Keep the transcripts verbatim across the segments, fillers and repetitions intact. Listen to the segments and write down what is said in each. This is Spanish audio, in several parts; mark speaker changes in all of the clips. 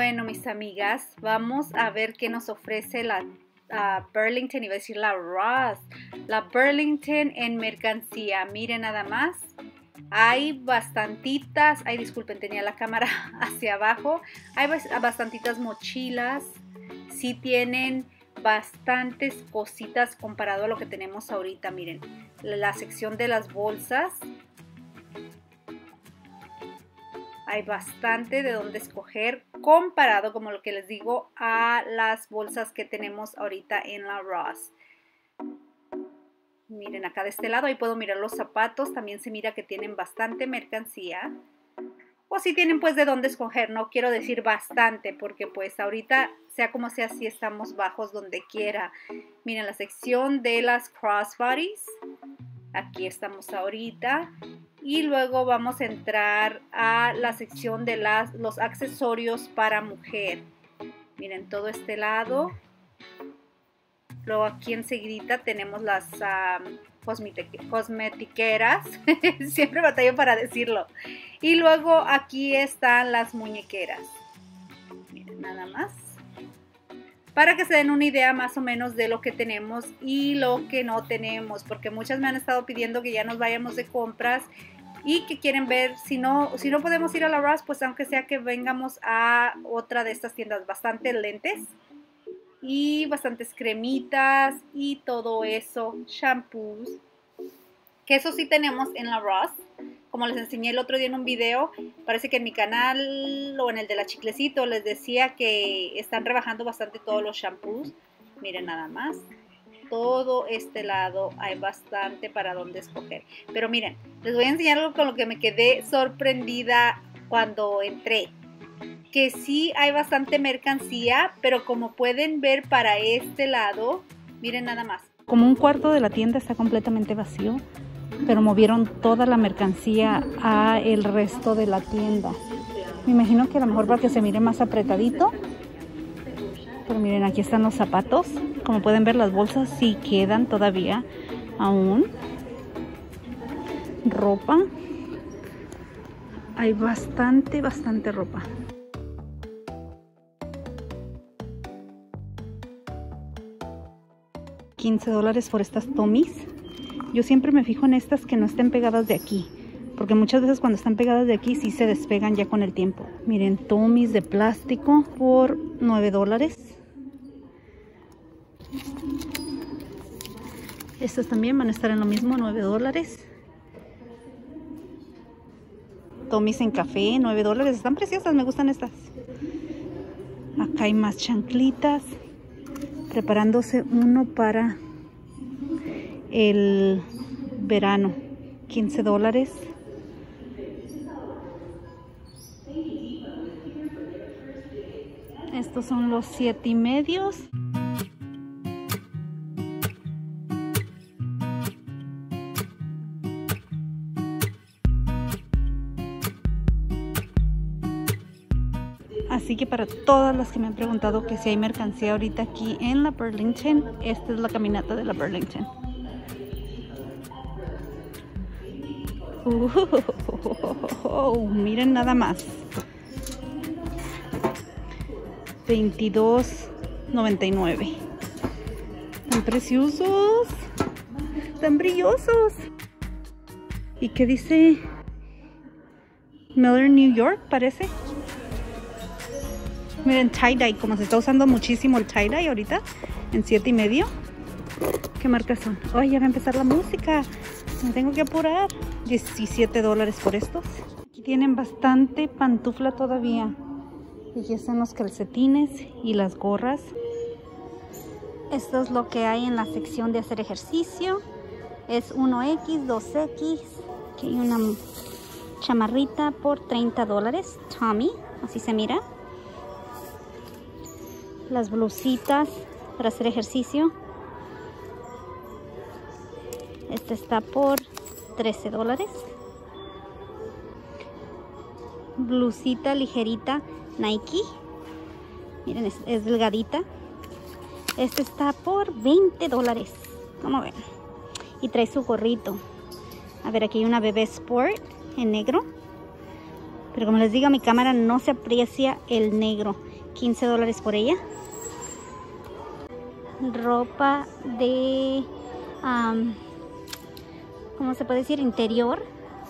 Speaker 1: Bueno, mis amigas, vamos a ver qué nos ofrece la uh, Burlington, iba a decir la Ross, la Burlington en mercancía. Miren nada más, hay bastantitas, ay disculpen, tenía la cámara hacia abajo, hay bastantitas mochilas, sí tienen bastantes cositas comparado a lo que tenemos ahorita. Miren, la sección de las bolsas, hay bastante de dónde escoger comparado, como lo que les digo, a las bolsas que tenemos ahorita en la Ross. Miren acá de este lado, ahí puedo mirar los zapatos, también se mira que tienen bastante mercancía. O si tienen pues de dónde escoger, no quiero decir bastante, porque pues ahorita, sea como sea, si estamos bajos donde quiera. Miren la sección de las crossbodies, aquí estamos ahorita. Y luego vamos a entrar a la sección de las, los accesorios para mujer. Miren todo este lado. Luego aquí enseguida tenemos las um, cosmetiqueras. Siempre batallo para decirlo. Y luego aquí están las muñequeras. Miren nada más. Para que se den una idea más o menos de lo que tenemos y lo que no tenemos. Porque muchas me han estado pidiendo que ya nos vayamos de compras y que quieren ver, si no, si no podemos ir a la Ross, pues aunque sea que vengamos a otra de estas tiendas. Bastantes lentes y bastantes cremitas y todo eso, shampoos, que eso sí tenemos en la Ross. Como les enseñé el otro día en un video, parece que en mi canal o en el de la Chiclecito les decía que están rebajando bastante todos los shampoos. Miren nada más, todo este lado hay bastante para donde escoger. Pero miren, les voy a enseñar algo con lo que me quedé sorprendida cuando entré. Que sí hay bastante mercancía, pero como pueden ver para este lado, miren nada más.
Speaker 2: Como un cuarto de la tienda está completamente vacío, pero movieron toda la mercancía a el resto de la tienda. Me imagino que a lo mejor para que se mire más apretadito. Pero miren, aquí están los zapatos. Como pueden ver, las bolsas sí quedan todavía aún. Ropa. Hay bastante, bastante ropa. quince dólares por estas Tommys. Yo siempre me fijo en estas que no estén pegadas de aquí, porque muchas veces cuando están pegadas de aquí sí se despegan ya con el tiempo. Miren, Tommys de plástico por nueve dólares. Estas también van a estar en lo mismo, nueve dólares. Tommys en café, nueve dólares. Están preciosas, me gustan estas. Acá hay más chanclitas. Preparándose uno para el verano, quince dólares. Estos son los siete y medios. Así que para todas las que me han preguntado que si hay mercancía ahorita aquí en la Burlington, esta es la caminata de la Burlington. Uh, oh, miren nada más. veintidós noventa y nueve. Tan preciosos. Tan brillosos. ¿Y qué dice? Miller, New York, parece. Miren, tie-dye, como se está usando muchísimo el tie-dye ahorita, en siete y medio. ¿Qué marcas son? Ay, ya va a empezar la música. Me tengo que apurar. diecisiete dólares por estos. Aquí tienen bastante pantufla todavía. Y aquí están los calcetines y las gorras. Esto es lo que hay en la sección de hacer ejercicio. Es uno equis, dos equis. Aquí hay una chamarrita por treinta dólares. Tommy, así se mira. Las blusitas para hacer ejercicio. Este está por trece dólares. Blusita ligerita Nike. Miren, es, es delgadita. Este está por veinte dólares. Como ven. Y trae su gorrito. A ver, aquí hay una bebé sport en negro. Pero como les digo, mi cámara no se aprecia el negro. quince dólares por ella. Ropa de, um, ¿cómo se puede decir? Interior.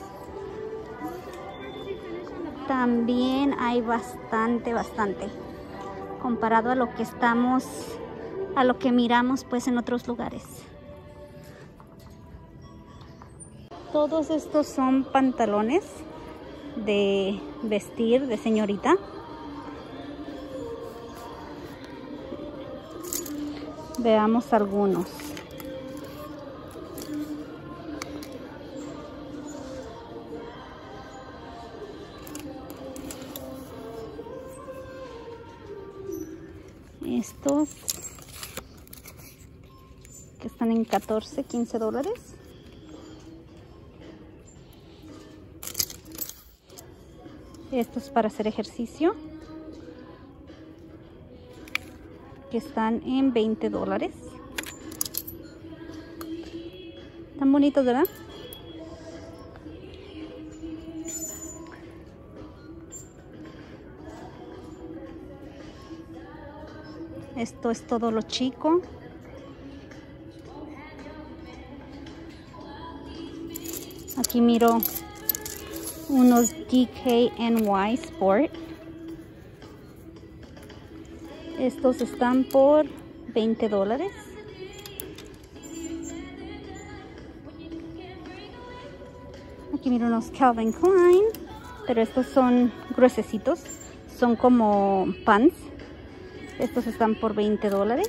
Speaker 2: También hay bastante, bastante. Comparado a lo que estamos, a lo que miramos pues en otros lugares. Todos estos son pantalones de vestir de señorita. Veamos algunos. Estos que están en catorce, quince dólares. Estos para hacer ejercicio, que están en veinte dólares. Tan bonitos, ¿verdad? Esto es todo lo chico. Aquí miro unos D K N Y Sport. Estos están por veinte dólares. Aquí miro unos Calvin Klein, pero estos son gruesecitos. Son como pants. Estos están por veinte dólares.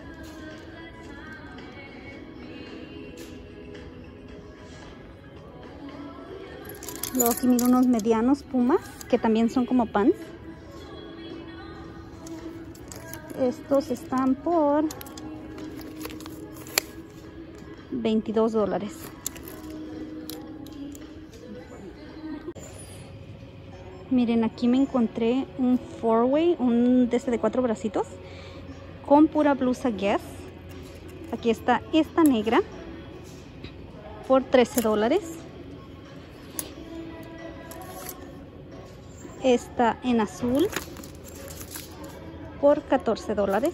Speaker 2: Luego aquí miro unos medianos Pumas, que también son como pants. Estos están por veintidós dólares. Miren, aquí me encontré un four-way, un de este de cuatro bracitos, con pura blusa Guess. Aquí está esta negra por trece dólares. Esta en azul por catorce dólares.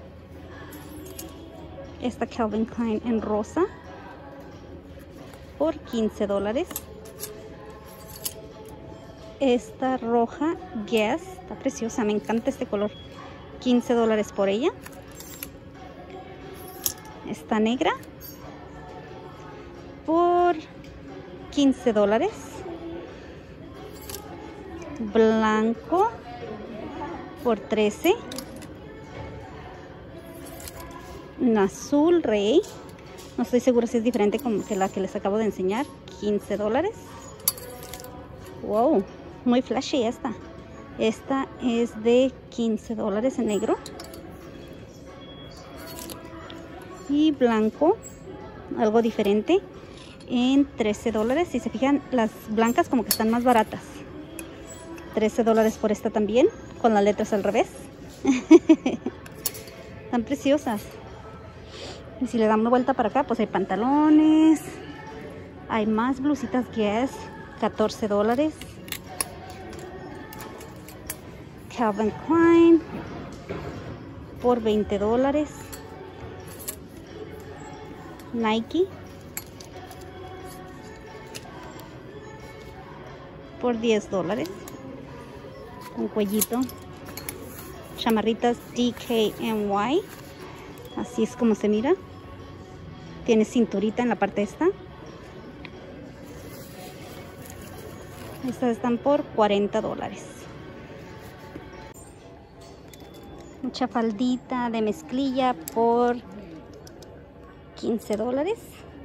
Speaker 2: Esta Calvin Klein en rosa por quince dólares. Esta roja Guess, está preciosa, me encanta este color, quince dólares por ella. Esta negra por quince dólares. Blanco por trece. Un azul rey, no estoy segura si es diferente como que la que les acabo de enseñar, quince dólares. Wow, muy flashy esta. Esta es de quince dólares en negro. Y blanco, algo diferente, en trece dólares. Si se fijan, las blancas como que están más baratas. trece dólares por esta también, con las letras al revés. Están preciosas. Y si le damos vuelta para acá, pues hay pantalones. Hay más blusitas Guess, catorce dólares. Calvin Klein por veinte dólares. Nike por diez dólares. Un cuellito. Chamarritas D K N Y. Así es como se mira. Tiene cinturita en la parte esta. Estas están por cuarenta dólares. Mucha faldita de mezclilla por quince dólares.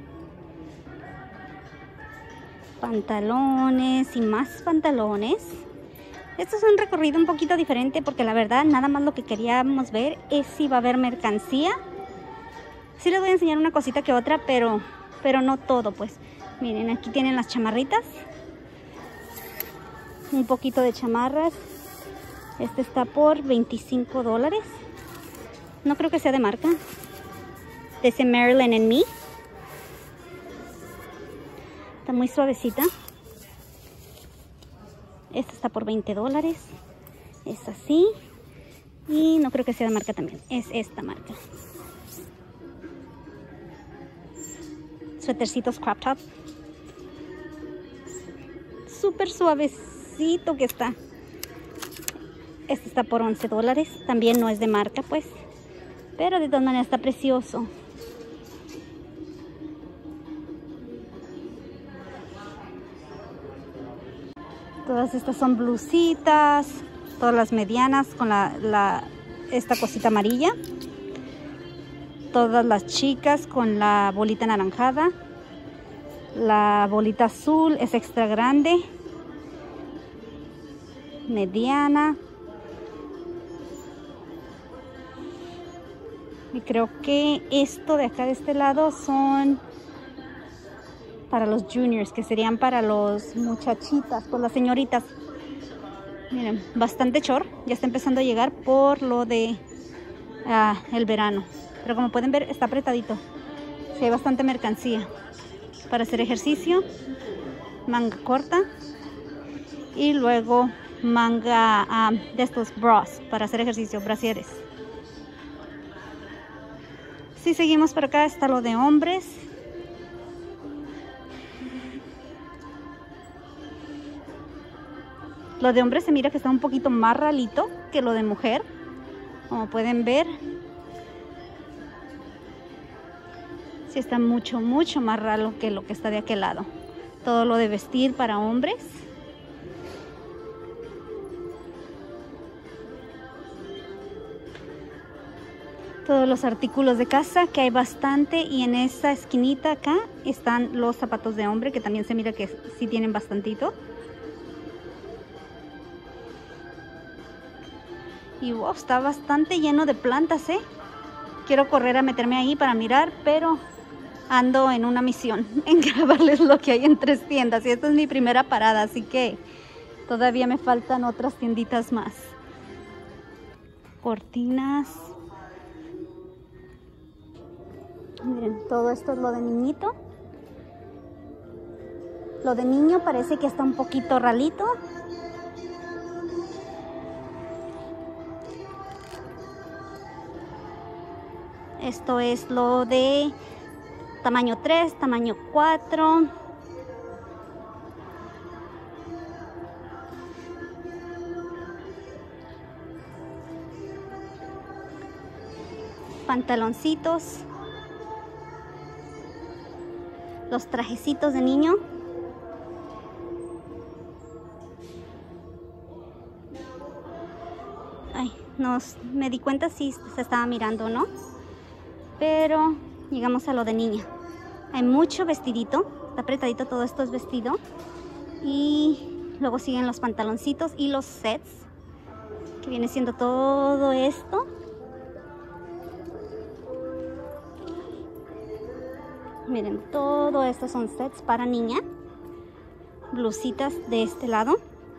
Speaker 2: Pantalones y más pantalones. Esto es un recorrido un poquito diferente porque la verdad nada más lo que queríamos ver es si va a haber mercancía. Sí les voy a enseñar una cosita que otra, pero, pero no todo pues. Miren, aquí tienen las chamarritas. Un poquito de chamarras. Este está por veinticinco dólares. No creo que sea de marca. Dice Marilyn and Me. Está muy suavecita. Esta está por veinte dólares. Es así. Y no creo que sea de marca también. Es esta marca. Suétercitos crop top. Súper suavecito que está. Este está por once dólares. También no es de marca, pues. Pero de todas maneras está precioso. Todas estas son blusitas. Todas las medianas con la, la, esta cosita amarilla. Todas las chicas con la bolita anaranjada. La bolita azul es extra grande. Mediana. Y creo que esto de acá de este lado son para los juniors, que serían para los muchachitas, pues las señoritas. Miren, bastante short. Ya está empezando a llegar por lo de uh, el verano. Pero como pueden ver, está apretadito. Sí, hay bastante mercancía para hacer ejercicio. Manga corta. Y luego manga um, de estos bras para hacer ejercicio, brasieres. Si seguimos por acá está lo de hombres. Lo de hombres se mira que está un poquito más ralito que lo de mujer. Como pueden ver. Sí está mucho, mucho más ralo que lo que está de aquel lado. Todo lo de vestir para hombres. Todos los artículos de casa, que hay bastante. Y en esa esquinita acá están los zapatos de hombre, que también se mira que sí tienen bastantito. Y wow, está bastante lleno de plantas, ¿eh? Quiero correr a meterme ahí para mirar, pero ando en una misión, en grabarles lo que hay en tres tiendas. Y esta es mi primera parada, así que todavía me faltan otras tienditas más. Cortinas. Miren, todo esto es lo de niñito. Lo de niño parece que está un poquito ralito. Esto es lo de tamaño tres, tamaño cuatro. Pantaloncitos. Los trajecitos de niño. Ay, no me di cuenta si se estaba mirando o no. Pero llegamos a lo de niña. Hay mucho vestidito. Está apretadito, todo esto es vestido. Y luego siguen los pantaloncitos y los sets, que viene siendo todo esto. Miren, todo esto son sets para niña. Blusitas de este lado.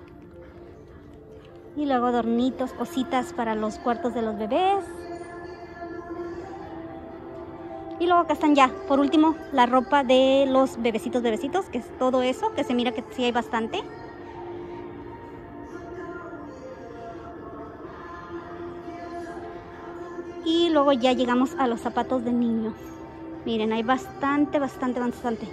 Speaker 2: Y luego adornitos, cositas para los cuartos de los bebés. Y luego acá están ya, por último, la ropa de los bebecitos, bebecitos, que es todo eso, que se mira que sí hay bastante. Y luego ya llegamos a los zapatos de niño. Miren, hay bastante, bastante, bastante.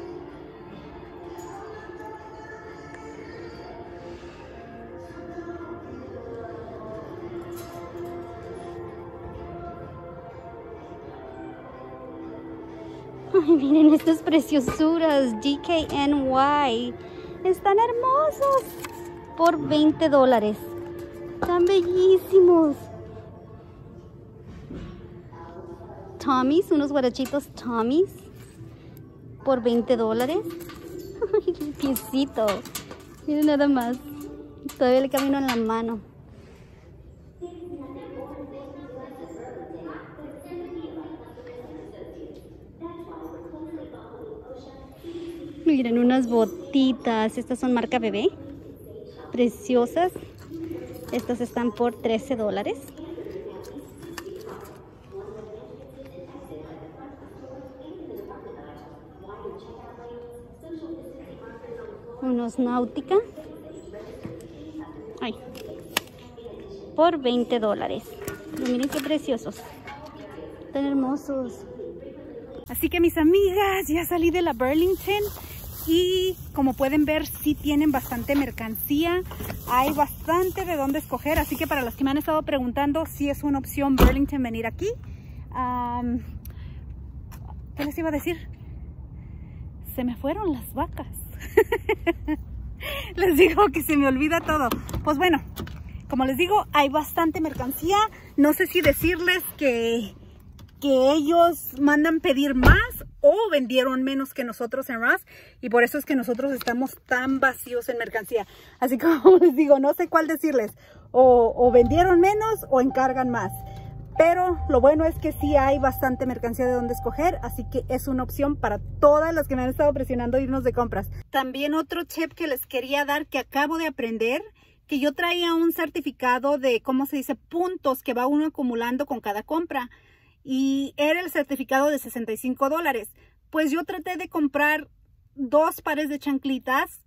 Speaker 2: Ay, miren estas preciosuras G K N Y. Están hermosos. Por veinte dólares. Están bellísimos. Tommy's, unos guarachitos Tommy's. Por veinte dólares. Ay, el piecito. Miren nada más. Todavía le camino en la mano. Miren, unas botitas. Estas son marca bebé. Preciosas. Estas están por trece dólares. Unos Náutica. Ay. por veinte dólares. Y miren qué preciosos. Tan hermosos. Así que mis amigas, ya salí de la Burlington. Y como pueden ver, sí tienen bastante mercancía. Hay bastante de dónde escoger. Así que para los que me han estado preguntando si es una opción Burlington venir aquí. Um, ¿Qué les iba a decir? Se me fueron las vacas. Les digo que se me olvida todo. Pues bueno, como les digo, hay bastante mercancía. No sé si decirles que, que ellos mandan pedir más o vendieron menos que nosotros en Ross. Y por eso es que nosotros estamos tan vacíos en mercancía. Así que como les digo, no sé cuál decirles. O, o vendieron menos o encargan más. Pero lo bueno es que sí hay bastante mercancía de donde escoger, así que es una opción para todas las que me han estado presionando irnos de compras. También otro tip que les quería dar que acabo de aprender, que yo traía un certificado de, ¿cómo se dice? Puntos que va uno acumulando con cada compra. Y era el certificado de sesenta y cinco dólares. Pues yo traté de comprar dos pares de chanclitas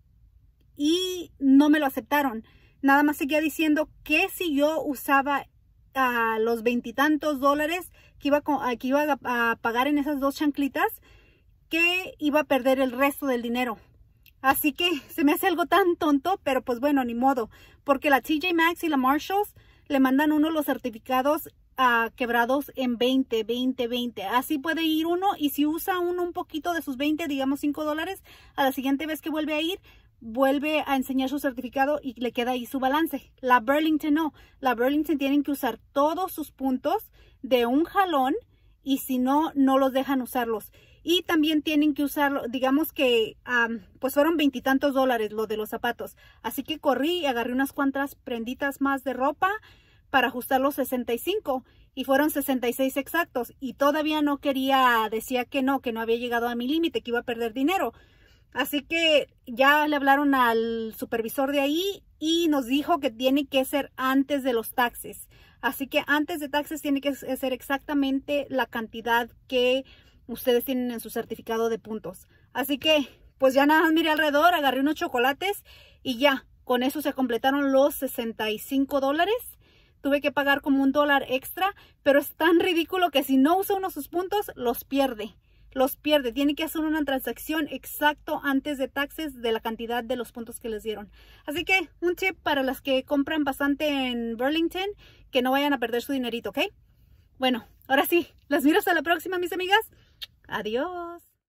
Speaker 2: y no me lo aceptaron. Nada más seguía diciendo que si yo usaba a los veintitantos dólares que iba, a, que iba a, a pagar en esas dos chanclitas, que iba a perder el resto del dinero. Así que se me hace algo tan tonto, pero pues bueno, ni modo. Porque la T J Maxx y la Marshalls le mandan uno los certificados uh, quebrados en veinte, veinte, veinte. Así puede ir uno y si usa uno un poquito de sus veinte, digamos cinco dólares, a la siguiente vez que vuelve a ir, vuelve a enseñar su certificado y le queda ahí su balance. La Burlington no. La Burlington tienen que usar todos sus puntos de un jalón y si no, no los dejan usarlos. Y también tienen que usarlo, digamos que um, pues fueron veintitantos dólares lo de los zapatos. Así que corrí y agarré unas cuantas prenditas más de ropa para ajustar los sesenta y cinco y fueron sesenta y seis exactos. Y todavía no quería, decía que no, que no había llegado a mi límite, que iba a perder dinero. Así que ya le hablaron al supervisor de ahí y nos dijo que tiene que ser antes de los taxes. Así que antes de taxes tiene que ser exactamente la cantidad que ustedes tienen en su certificado de puntos. Así que pues ya nada más miré alrededor, agarré unos chocolates y ya, con eso se completaron los sesenta y cinco dólares. Tuve que pagar como un dólar extra, pero es tan ridículo que si no usa uno de sus puntos, los pierde. Los pierde, tiene que hacer una transacción exacto antes de taxes de la cantidad de los puntos que les dieron. Así que un tip para las que compran bastante en Burlington, que no vayan a perder su dinerito, ¿ok? Bueno, ahora sí, las miro hasta la próxima, mis amigas. Adiós.